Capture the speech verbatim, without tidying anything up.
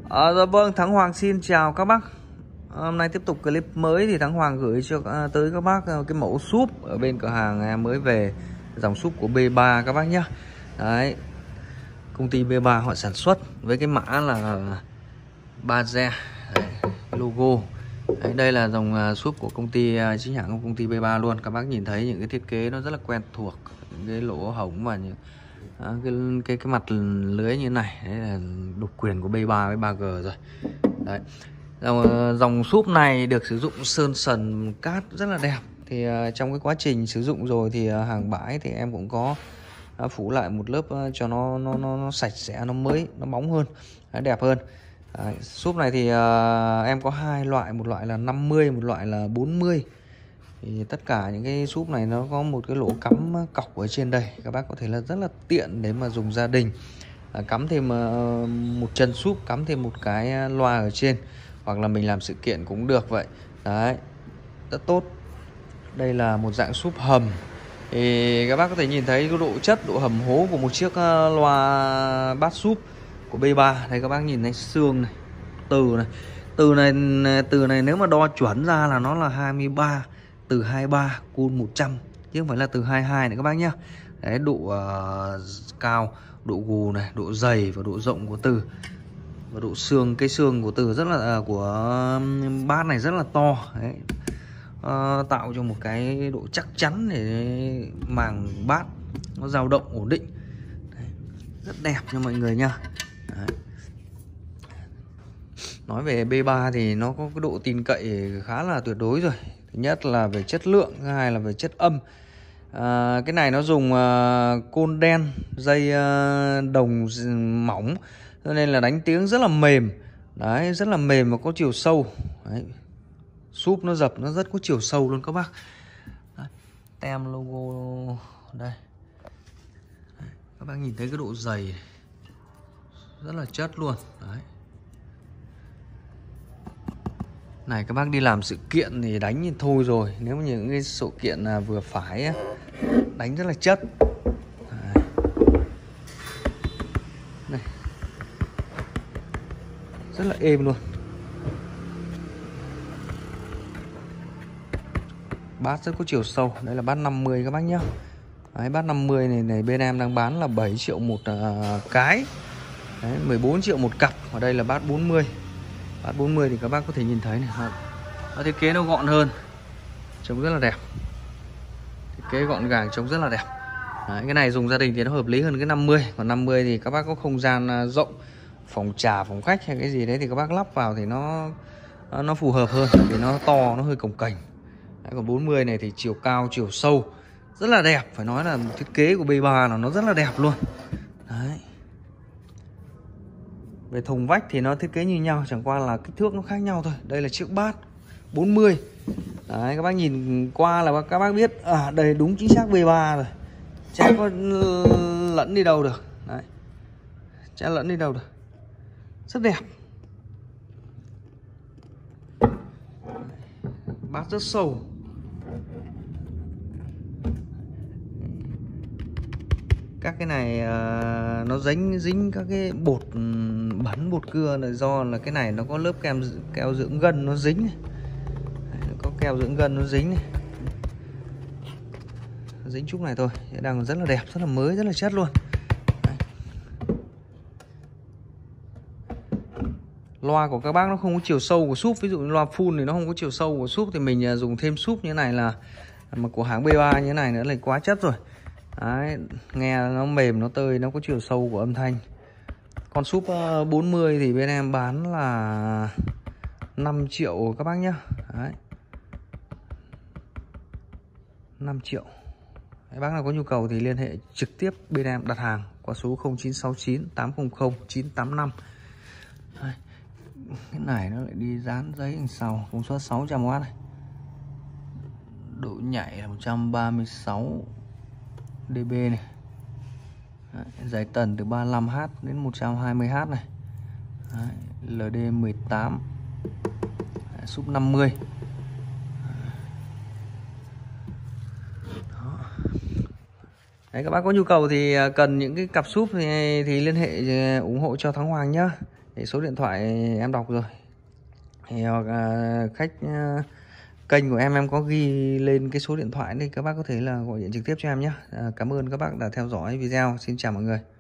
À, dạ vâng, Thắng Hoàng xin chào các bác. Hôm nay tiếp tục clip mới thì Thắng Hoàng gửi cho à, tới các bác cái mẫu súp ở bên cửa hàng em mới về, dòng súp của bê ba các bác nhé. Đấy, công ty bê ba họ sản xuất với cái mã là Baze logo. Đấy, đây là dòng súp của công ty chính hãng của công ty bê ba luôn. Các bác nhìn thấy những cái thiết kế nó rất là quen thuộc, những cái lỗ hổng và những À, cái, cái cái mặt lưới như này. Đấy là độc quyền của bê ba với ba G rồi. Đấy, dòng, dòng súp này được sử dụng sơn sần cát rất là đẹp. Thì uh, trong cái quá trình sử dụng rồi thì uh, hàng bãi thì em cũng có uh, phủ lại một lớp uh, cho nó, nó nó nó sạch sẽ, nó mới, nó bóng hơn, nó đẹp hơn. Đấy, súp này thì uh, em có hai loại, một loại là năm mươi, một loại là bốn mươi. Thì tất cả những cái súp này nó có một cái lỗ cắm cọc ở trên đây, các bác có thể là rất là tiện để mà dùng gia đình. À, cắm thêm uh, một chân súp, cắm thêm một cái loa ở trên, hoặc là mình làm sự kiện cũng được vậy. Đấy, rất tốt. Đây là một dạng súp hầm. Thì các bác có thể nhìn thấy cái độ chất, độ hầm hố của một chiếc uh, loa bát súp của bê ba. Đây các bác nhìn thấy xương này, từ này, từ này, từ này nếu mà đo chuẩn ra là nó là hai mươi ba, từ hai mươi ba cun một trăm chứ không phải là từ hai mươi hai này các bác nhá. Đấy, độ uh, cao, độ gù này, độ dày và độ rộng của từ, và độ xương, cái xương của từ rất là uh, của bát này rất là to. Đấy, uh, tạo cho một cái độ chắc chắn để màng bát nó dao động ổn định. Đấy, rất đẹp cho mọi người nha. Đấy. Nói về bê ba thì nó có cái độ tin cậy khá là tuyệt đối rồi. Thứ nhất là về chất lượng, thứ hai là về chất âm. À, cái này nó dùng uh, côn đen, dây uh, đồng mỏng, cho nên là đánh tiếng rất là mềm. Đấy, rất là mềm và có chiều sâu. Đấy, súp nó dập nó rất có chiều sâu luôn các bác. Đấy, tem logo đây. Đấy, các bác nhìn thấy cái độ dày này, rất là chất luôn. Đấy, này các bác đi làm sự kiện thì đánh như thôi rồi. Nếu như những cái sự kiện là vừa phải đánh rất là chất. Đấy. Này, rất là êm luôn. Bát rất có chiều sâu. Đây là bát năm mươi các bác nhá. Đấy, bát năm mươi này này bên em đang bán là bảy triệu một uh, cái. Đấy, mười bốn triệu một cặp. Ở đây là bát bốn mươi. Bát bốn mươi thì các bác có thể nhìn thấy này, nó thiết kế nó gọn hơn, trông rất là đẹp. Thiết kế gọn gàng, trông rất là đẹp. Đấy, cái này dùng gia đình thì nó hợp lý hơn cái năm mươi. Còn năm mươi thì các bác có không gian rộng, phòng trà, phòng khách hay cái gì đấy thì các bác lắp vào thì nó nó phù hợp hơn, vì nó to, nó hơi cồng kềnh. Đấy, còn bốn mươi này thì chiều cao, chiều sâu rất là đẹp. Phải nói là thiết kế của bê ba là nó rất là đẹp luôn. Đấy. Về thùng vách thì nó thiết kế như nhau, chẳng qua là kích thước nó khác nhau thôi. Đây là chiếc bát bốn mươi. Đấy, các bác nhìn qua là các bác biết à, đây đúng chính xác bê ba rồi. Chả có lẫn đi đâu được. Đấy, chả lẫn đi đâu được. Rất đẹp. Bát rất sâu. Các cái này uh, nó dính dính các cái bột bẩn, bột cưa là do là cái này nó có lớp kem keo dưỡng gân nó dính này. Đấy, có keo dưỡng gân nó dính này, dính chút này thôi, đang rất là đẹp, rất là mới, rất là chất luôn. Đấy. Loa của các bác nó không có chiều sâu của súp, ví dụ như loa full thì nó không có chiều sâu của súp, thì mình dùng thêm súp như thế này là mà của hãng bê ba như thế này nữa là quá chất rồi. Đấy, nghe nó mềm, nó tơi, nó có chiều sâu của âm thanh. Con súp bốn mươi thì bên em bán là năm triệu các bác nhá. Đấy, năm triệu. Đấy, bác nào có nhu cầu thì liên hệ trực tiếp bên em đặt hàng qua số không chín sáu chín tám không không chín tám năm. Đấy, cái này nó lại đi dán giấy đằng sau, công suất sáu trăm oát này. Độ nhạy là một trăm ba mươi sáu dB này. Đấy, giải tần từ ba mươi lăm héc đến một trăm hai mươi héc này. Đấy, lờ đê mười tám. Đấy, súp năm mươi. Đó. Đấy, các bác có nhu cầu thì cần những cái cặp súp thì, thì liên hệ ủng hộ cho Thắng Hoàng nhá. Thì số điện thoại em đọc rồi. Thì hoặc là khách uh, kênh của em em có ghi lên cái số điện thoại này, các bác có thể là gọi điện trực tiếp cho em nhé. À, cảm ơn các bác đã theo dõi video. Xin chào mọi người.